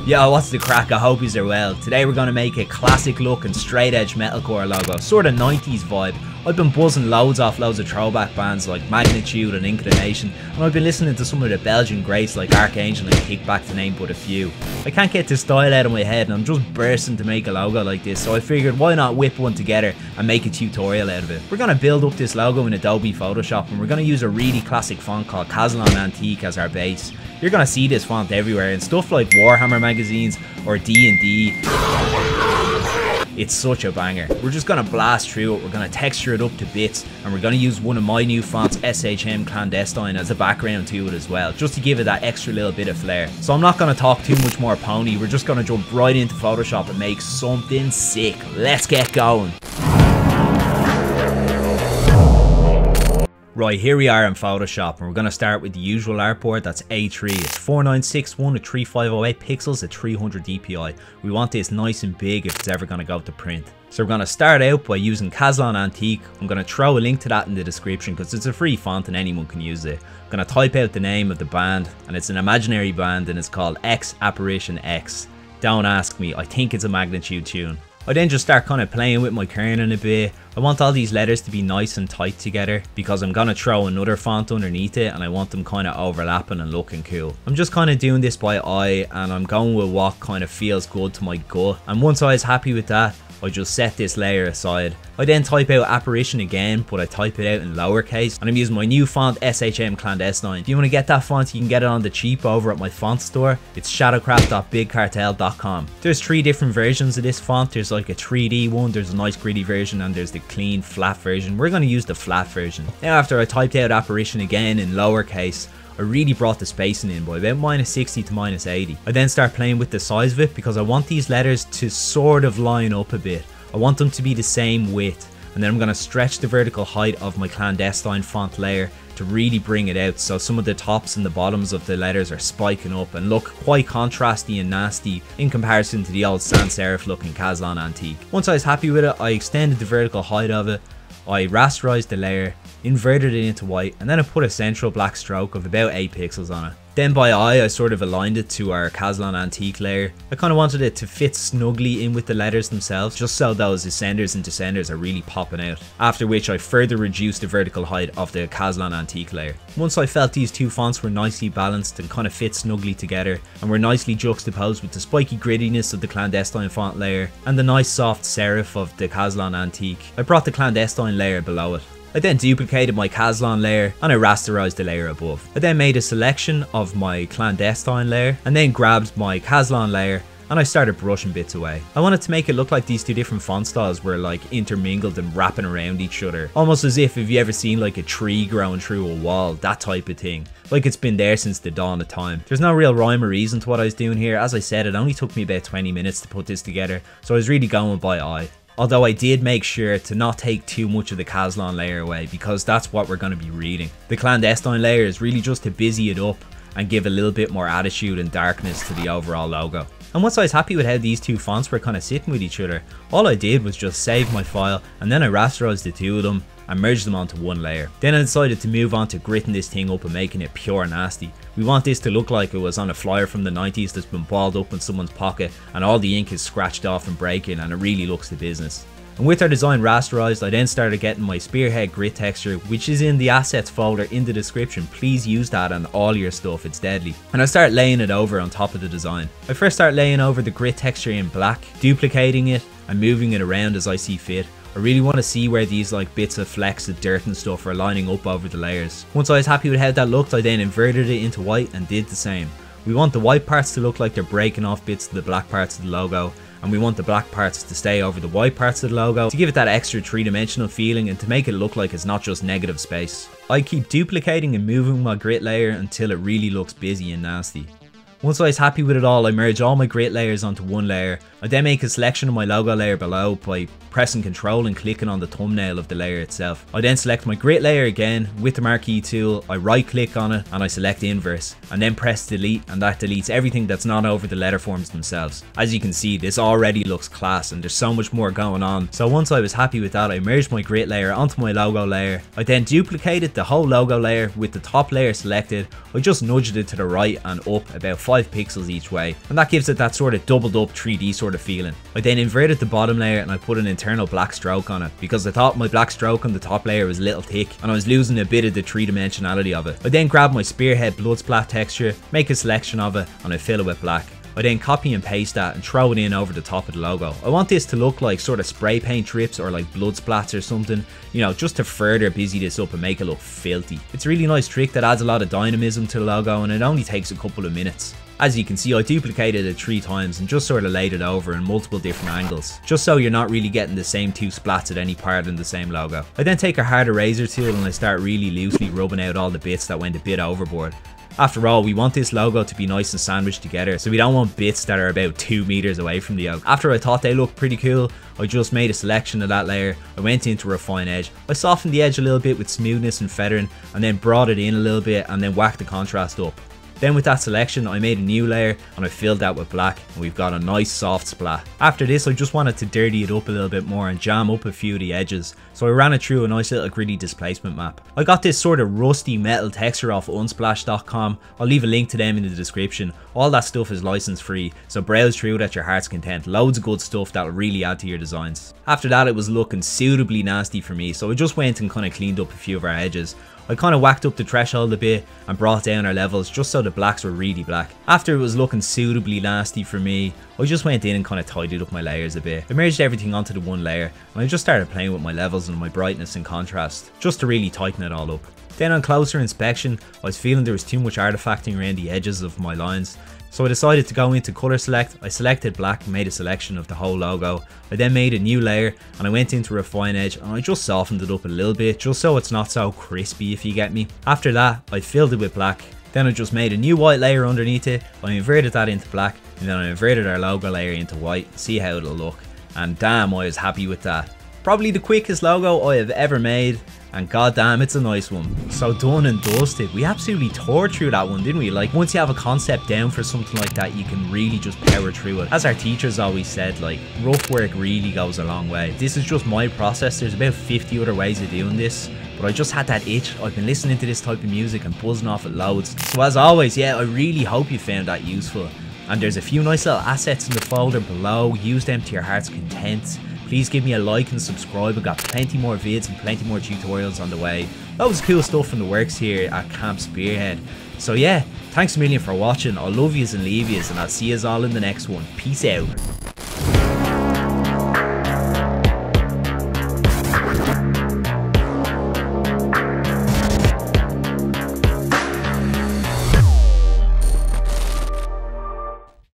Yo, what's the crack? I hope yous are well. Today we're gonna make a classic look and straight edge metalcore logo, sort of 90s vibe. I've been buzzing loads off loads of throwback bands like Magnitude and Inclination, and I've been listening to some of the Belgian greats like Archangel and Kickback to name but a few. I can't get this style out of my head and I'm just bursting to make a logo like this, so I figured why not whip one together and make a tutorial out of it. We're gonna build up this logo in Adobe Photoshop and we're gonna use a really classic font called Caslon Antique as our base. You're gonna see this font everywhere in stuff like Warhammer magazines or D&D. It's such a banger. We're just gonna blast through it, we're gonna texture it up to bits, and we're gonna use one of my new fonts, SHM Clandestine, as a background to it as well, just to give it that extra little bit of flair. So I'm not gonna talk too much more pony, we're just gonna jump right into Photoshop and make something sick. Let's get going. Right, here we are in Photoshop and we're going to start with the usual artboard. That's A3. It's 4961 at 3508 pixels at 300 dpi. We want this nice and big if it's ever going to go to print. So we're going to start out by using Caslon Antique. I'm going to throw a link to that in the description because it's a free font and anyone can use it. I'm going to type out the name of the band and it's an imaginary band and it's called X Apparition X. Don't ask me, I think it's a Magnitude tune. I then just start kind of playing with my kerning a bit. I want all these letters to be nice and tight together because I'm going to throw another font underneath it and I want them kind of overlapping and looking cool. I'm just kind of doing this by eye and I'm going with what kind of feels good to my gut. And once I was happy with that, I just set this layer aside. I then type out Apparition again, but I type it out in lowercase, and I'm using my new font SHM Clandestine. If you want to get that font, you can get it on the cheap over at my font store. It's shadowcraft.bigcartel.com. There's 3 different versions of this font. There's like a 3D one, there's a nice gritty version, and there's the clean flat version. We're going to use the flat version. Now after I typed out Apparition again in lowercase, I really brought the spacing in by about -60 to -80. I then start playing with the size of it because I want these letters to sort of line up a bit. I want them to be the same width, and then I'm going to stretch the vertical height of my Clandestine font layer to really bring it out, so some of the tops and the bottoms of the letters are spiking up and look quite contrasty and nasty in comparison to the old sans serif looking Caslon Antique. Once I was happy with it, I extended the vertical height of it, I rasterized the layer, inverted it into white, and then I put a central black stroke of about 8 pixels on it. Then by eye I sort of aligned it to our Caslon Antique layer. I kind of wanted it to fit snugly in with the letters themselves, just so those ascenders and descenders are really popping out. After which I further reduced the vertical height of the Caslon Antique layer. Once I felt these two fonts were nicely balanced and kind of fit snugly together and were nicely juxtaposed with the spiky grittiness of the Clandestine font layer and the nice soft serif of the Caslon Antique, I brought the Clandestine layer below it. I then duplicated my Caslon layer and I rasterized the layer above. I then made a selection of my Clandestine layer and then grabbed my Caslon layer and I started brushing bits away. I wanted to make it look like these two different font styles were like intermingled and wrapping around each other. Almost as if you ever seen like a tree growing through a wall, that type of thing. Like it's been there since the dawn of time. There's no real rhyme or reason to what I was doing here. As I said, it only took me about 20 minutes to put this together, so I was really going by eye. Although I did make sure to not take too much of the Caslon layer away because that's what we're going to be reading. The Clandestine layer is really just to busy it up and give a little bit more attitude and darkness to the overall logo. And once I was happy with how these two fonts were kind of sitting with each other, all I did was just save my file and then I rasterized the two of them and merged them onto one layer. Then I decided to move on to gritting this thing up and making it pure nasty. We want this to look like it was on a flyer from the 90s that's been balled up in someone's pocket and all the ink is scratched off and breaking and it really looks the business. And with our design rasterized, I then started getting my Spearhead grit texture, which is in the assets folder in the description. Please use that on all your stuff, it's deadly. And I start laying it over on top of the design. I first start laying over the grit texture in black, duplicating it and moving it around as I see fit. I really want to see where these like bits of flecks of dirt and stuff are lining up over the layers. Once I was happy with how that looked, I then inverted it into white and did the same. We want the white parts to look like they're breaking off bits of the black parts of the logo, and we want the black parts to stay over the white parts of the logo to give it that extra 3-dimensional feeling and to make it look like it's not just negative space. I keep duplicating and moving my grit layer until it really looks busy and nasty. Once I was happy with it all, I merge all my grit layers onto one layer. I then make a selection of my logo layer below by pressing Ctrl and clicking on the thumbnail of the layer itself. I then select my grit layer again with the marquee tool, I right click on it and I select inverse and then press delete, and that deletes everything that's not over the letter forms themselves. As you can see, this already looks class and there's so much more going on. So once I was happy with that, I merged my grit layer onto my logo layer. I then duplicated the whole logo layer with the top layer selected. I just nudged it to the right and up about 5 5 pixels each way, and that gives it that sort of doubled up 3D sort of feeling. I then inverted the bottom layer and I put an internal black stroke on it because I thought my black stroke on the top layer was a little thick and I was losing a bit of the 3-dimensionality of it. I then grabbed my spearhead bloodsplat texture, make a selection of it, and I fill it with black. I then copy and paste that and throw it in over the top of the logo. I want this to look like sort of spray paint drips or like blood splats or something, you know, just to further busy this up and make it look filthy. It's a really nice trick that adds a lot of dynamism to the logo and it only takes a couple of minutes. As you can see, I duplicated it 3 times and just sort of laid it over in multiple different angles, just so you're not really getting the same 2 splats at any part in the same logo. I then take a hard eraser tool and I start really loosely rubbing out all the bits that went a bit overboard. After all, we want this logo to be nice and sandwiched together, so we don't want bits that are about 2 meters away from the yoke. After I thought they looked pretty cool, I just made a selection of that layer. I went into refine edge. I softened the edge a little bit with smoothness and feathering, and then brought it in a little bit and then whacked the contrast up. Then with that selection, I made a new layer and I filled that with black and we've got a nice soft splat. After this, I just wanted to dirty it up a little bit more and jam up a few of the edges, so I ran it through a nice little gritty displacement map. I got this sort of rusty metal texture off unsplash.com. I'll leave a link to them in the description. All that stuff is license free, so browse through it at your heart's content. Loads of good stuff that will really add to your designs. After that, it was looking suitably nasty for me, so I just went and kind of cleaned up a few of our edges. I kind of whacked up the threshold a bit and brought down our levels just so the blacks were really black. After it was looking suitably nasty for me, I just went in and kind of tidied up my layers a bit. I merged everything onto the one layer and I just started playing with my levels and my brightness and contrast, just to really tighten it all up. Then on closer inspection, I was feeling there was too much artifacting around the edges of my lines. So I decided to go into color select. I selected black and made a selection of the whole logo. I then made a new layer and I went into refine edge and I just softened it up a little bit just so it's not so crispy, if you get me. After that, I filled it with black. Then I just made a new white layer underneath it. I inverted that into black and then I inverted our logo layer into white. See how it'll look. And damn, I was happy with that. Probably the quickest logo I have ever made. And goddamn, it's a nice one. So done and dusted. We absolutely tore through that one, didn't we? Like, once you have a concept down for something like that, you can really just power through it. As our teachers always said, like, rough work really goes a long way. This is just my process. There's about 50 other ways of doing this, but I just had that itch. I've been listening to this type of music and buzzing off it loads. So as always, yeah, I really hope you found that useful. And there's a few nice little assets in the folder below. Use them to your heart's content. Please give me a like and subscribe. I've got plenty more vids and plenty more tutorials on the way. Loads of cool stuff in the works here at Camp Spearhead. So yeah, thanks a million for watching. I love yous and leave yous, and I'll see yous all in the next one. Peace out.